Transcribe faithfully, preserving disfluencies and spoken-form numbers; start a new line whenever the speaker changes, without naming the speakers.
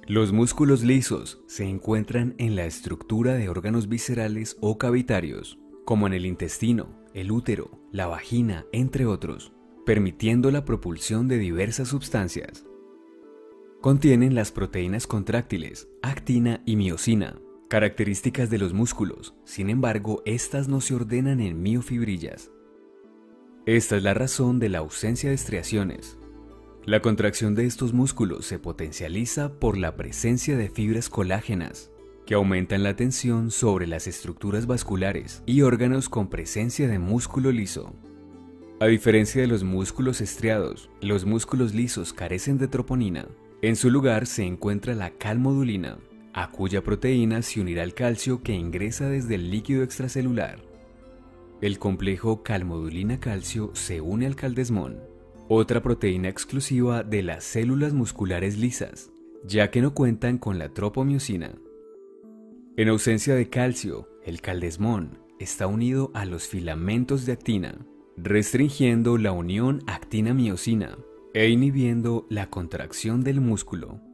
Los músculos lisos se encuentran en la estructura de órganos viscerales o cavitarios, como en el intestino, el útero, la vagina, entre otros, permitiendo la propulsión de diversas sustancias. Contienen las proteínas contráctiles, actina y miosina, características de los músculos. Sin embargo, estas no se ordenan en miofibrillas. Esta es la razón de la ausencia de estriaciones. La contracción de estos músculos se potencializa por la presencia de fibras colágenas, que aumentan la tensión sobre las estructuras vasculares y órganos con presencia de músculo liso. A diferencia de los músculos estriados, los músculos lisos carecen de troponina. En su lugar se encuentra la calmodulina, a cuya proteína se unirá el calcio que ingresa desde el líquido extracelular. El complejo calmodulina-calcio se une al caldesmón, otra proteína exclusiva de las células musculares lisas, ya que no cuentan con la tropomiosina. En ausencia de calcio, el caldesmón está unido a los filamentos de actina, restringiendo la unión actina-miosina e inhibiendo la contracción del músculo.